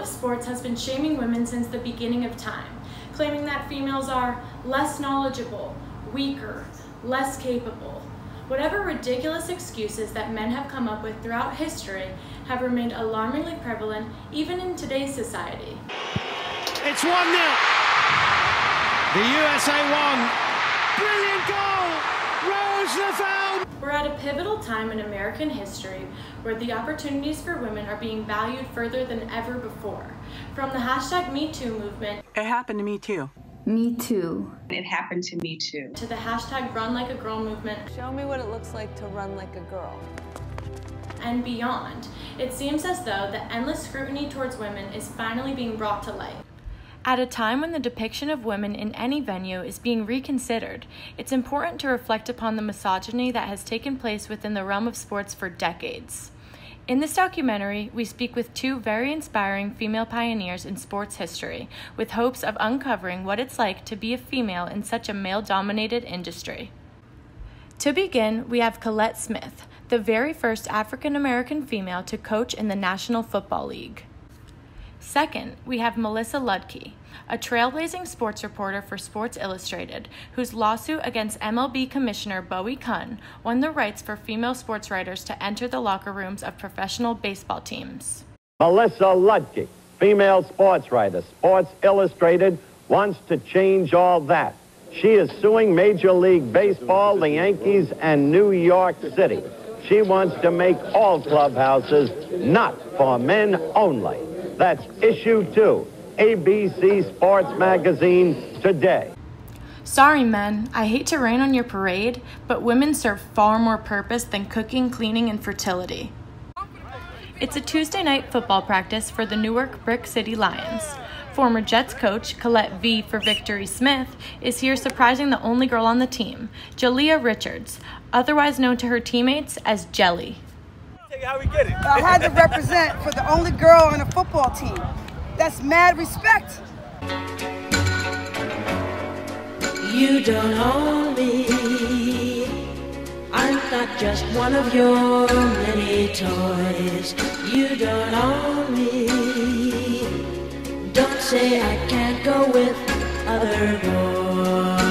of sports has been shaming women since the beginning of time, claiming that females are less knowledgeable, weaker, less capable. Whatever ridiculous excuses that men have come up with throughout history have remained alarmingly prevalent even in today's society. It's 1-0. The USA won. Brilliant goal! Rose Lavelle! We're at a pivotal time in American history where the opportunities for women are being valued further than ever before. From the #MeToo movement, it happened to me too. Me too. It happened to me too. To the #RunLikeAGirl movement. Show me what it looks like to run like a girl. And beyond, it seems as though the endless scrutiny towards women is finally being brought to light. At a time when the depiction of women in any venue is being reconsidered, it's important to reflect upon the misogyny that has taken place within the realm of sports for decades. In this documentary, we speak with two very inspiring female pioneers in sports history, with hopes of uncovering what it's like to be a female in such a male-dominated industry. To begin, we have Collette Smith, the very first African-American female to coach in the National Football League. Second, we have Melissa Ludke, a trailblazing sports reporter for Sports Illustrated, whose lawsuit against MLB Commissioner Bowie Kuhn won the rights for female sports writers to enter the locker rooms of professional baseball teams. Melissa Ludke, female sports writer, Sports Illustrated, wants to change all that. She is suing Major League Baseball, the Yankees, and New York City. She wants to make all clubhouses not for men only. That's issue 2, ABC Sports Magazine today. Sorry, men, I hate to rain on your parade, but women serve far more purpose than cooking, cleaning, and fertility. It's a Tuesday night football practice for the Newark Brick City Lions. Former Jets coach Colette V for Victory Smith is here surprising the only girl on the team, Jalea Richards, otherwise known to her teammates as Jelly. How we get it? I had to represent for the only girl on a football team. That's mad respect. You don't own me. I'm not just one of your many toys. You don't own me. Don't say I can't go with other boys.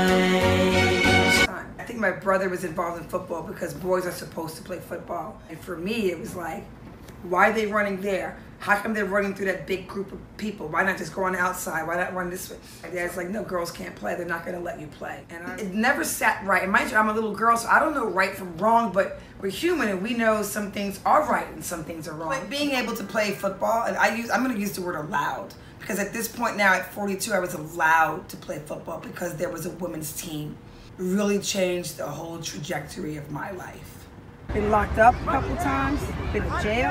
I think my brother was involved in football because boys are supposed to play football. And for me, it was like, why are they running there? How come they're running through that big group of people? Why not just go on the outside? Why not run this way? My dad's like, no, girls can't play. They're not going to let you play. And it never sat right. And mind you, I'm a little girl, so I don't know right from wrong, but we're human and we know some things are right and some things are wrong. Like being able to play football, and I'm going to use the word allowed, because at this point now at 42, I was allowed to play football because there was a women's team. It really changed the whole trajectory of my life. Been locked up a couple times, been to jail,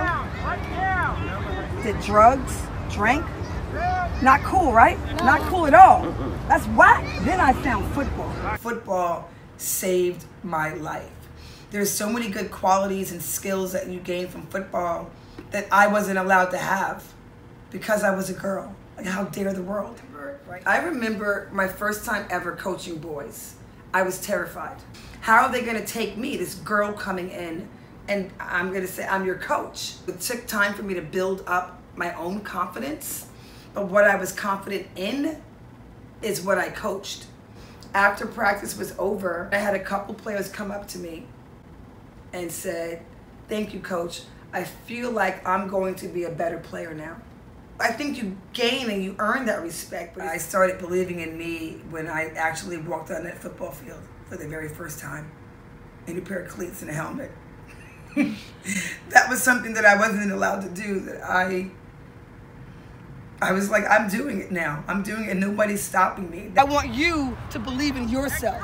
did drugs, drank. Not cool, right? Not cool at all. That's whack. Then I found football. Football saved my life. There's so many good qualities and skills that you gain from football that I wasn't allowed to have because I was a girl. Like, how dare the world? I remember my first time ever coaching boys. I was terrified. How are they going to take me, this girl coming in, and I'm going to say I'm your coach? It took time for me to build up my own confidence, but what I was confident in is what I coached. After practice was over, I had a couple players come up to me and said, thank you, coach. I feel like I'm going to be a better player now. I think you gain and you earn that respect, but I started believing in me when I actually walked on that football field for the very first time in a pair of cleats and a helmet. That was something that I wasn't allowed to do, that I was like, I'm doing it now. I'm doing it and nobody's stopping me. I want you to believe in yourself.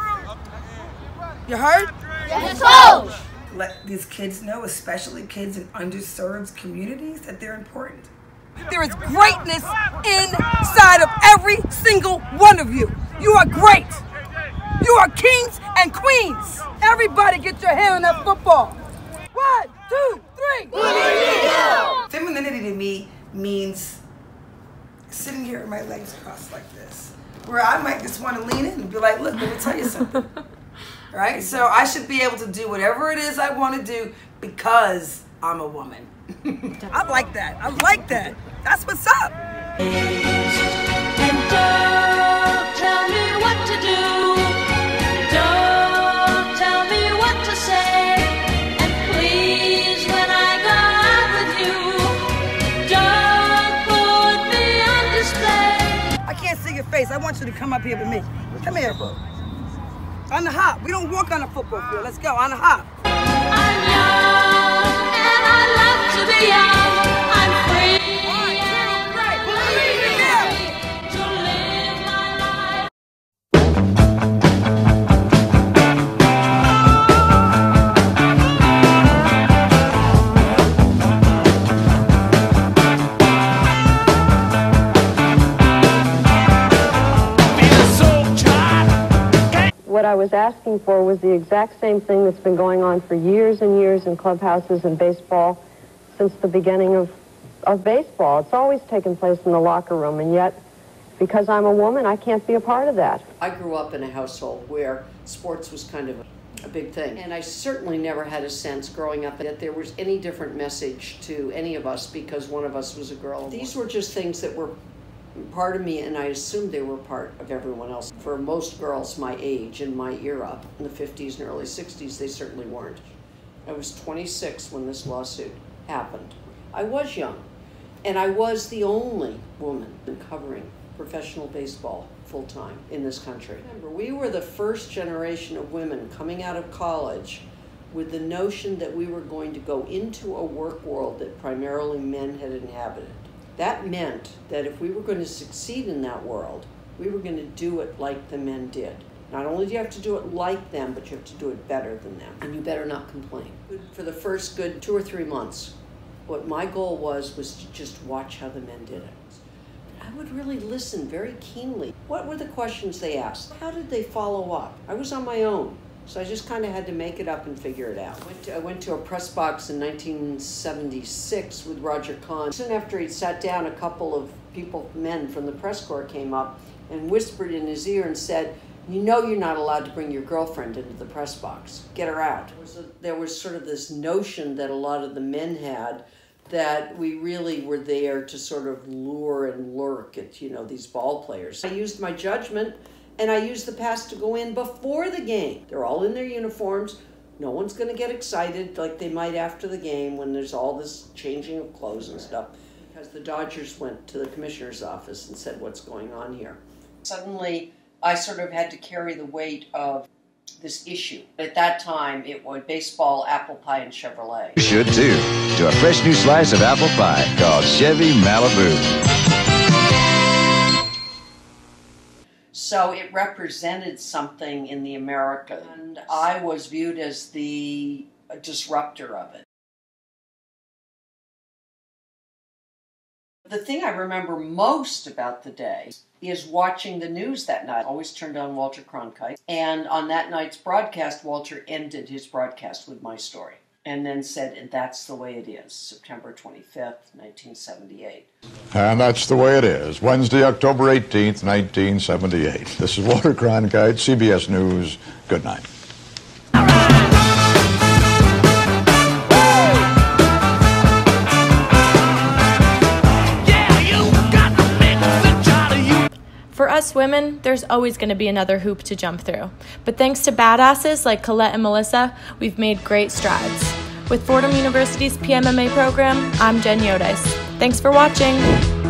You heard? Yes, coach! Let these kids know, especially kids in underserved communities, that they're important. There is greatness inside of every single one of you. You are great. You are kings and queens. Everybody get your hand on that football. 1, 2, 3. Femininity to me means sitting here with my legs crossed like this, where I might just want to lean in and be like, look, let me tell you something. Right? So I should be able to do whatever it is I want to do because I'm a woman. I like that. I like that. That's what's up. And don't tell me what to do. Don't tell me what to say. And please, when I go out with you, don't put me on display. I can't see your face. I want you to come up here with me. Come here. On the hop. We don't walk on a football field. Let's go. On the hop. I'm young and I love to be young. I'm free. To live my life. What I was asking for was the exact same thing that's been going on for years and years in clubhouses and baseball since the beginning of baseball. It's always taken place in the locker room, and yet, because I'm a woman, I can't be a part of that. I grew up in a household where sports was kind of a big thing, and I certainly never had a sense growing up that there was any different message to any of us because one of us was a girl. These were just things that were part of me, and I assumed they were part of everyone else. For most girls my age and my era, in the 50s and early 60s, they certainly weren't. I was 26 when this lawsuit happened. I was young, and I was the only woman covering professional baseball full-time in this country. Remember, we were the first generation of women coming out of college with the notion that we were going to go into a work world that primarily men had inhabited. That meant that if we were going to succeed in that world, we were going to do it like the men did. Not only do you have to do it like them, but you have to do it better than them. And you better not complain. For the first good 2 or 3 months, what my goal was to just watch how the men did it. I would really listen very keenly. What were the questions they asked? How did they follow up? I was on my own. So I just kind of had to make it up and figure it out. I went to a press box in 1976 with Roger Kahn. Soon after he sat down, a couple of men from the press corps came up and whispered in his ear and said, "You know you're not allowed to bring your girlfriend into the press box. Get her out." There was sort of this notion that a lot of the men had that we really were there to sort of lure and lurk at, these ball players. I used my judgment. And I used the pass to go in before the game. They're all in their uniforms. No one's going to get excited like they might after the game when there's all this changing of clothes and stuff. Because the Dodgers went to the commissioner's office and said, "What's going on here?" Suddenly, I sort of had to carry the weight of this issue. At that time, it was baseball, apple pie, and Chevrolet. You should too. To a fresh new slice of apple pie called Chevy Malibu. So it represented something in the America, and I was viewed as the disruptor of it. The thing I remember most about the day is watching the news that night. I always turned on Walter Cronkite, and on that night's broadcast, Walter ended his broadcast with my story, and then said, "And that's the way it is, September 25th, 1978. And that's the way it is. Wednesday, October 18th, 1978. This is Walter Cronkite, CBS News. Good night. For us women, there's always going to be another hoop to jump through. But thanks to badasses like Colette and Melissa, we've made great strides. With Fordham University's PMMA program, I'm Jen Yodes. Thanks for watching.